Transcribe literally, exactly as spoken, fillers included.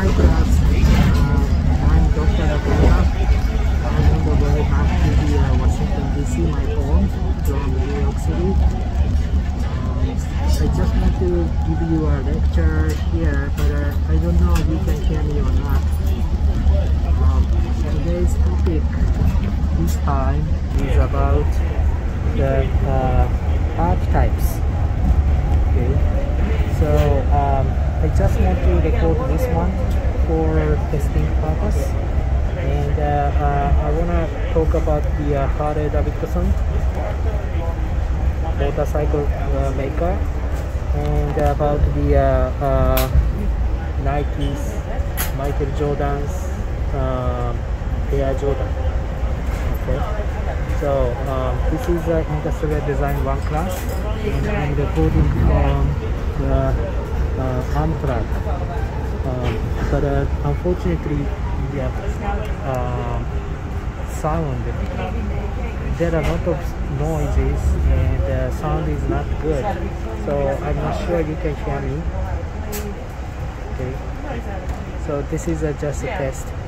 Hi class, uh, I'm Doctor Nagoya. I'm on the way back to the uh, Washington D C, my home from New York City. Um, I just want to give you a lecture here, but uh, I don't know if you can hear me or not. Um, today's topic this time is about the uh, archetypes. Okay, so um, I just want to record this one for testing purpose, and uh, uh, I want to talk about the uh, Harley Davidson motorcycle uh, maker, and about the uh, uh, Nike's Michael Jordan's um, Air Jordan. Okay, so um, this is uh, Industrial Design one class, and I'm recording from the uh, Amtrak, um, but uh, unfortunately the uh, sound, there are a lot of noises and the sound is not good, so I'm not sure you can hear me. Okay, so this is uh, just a test.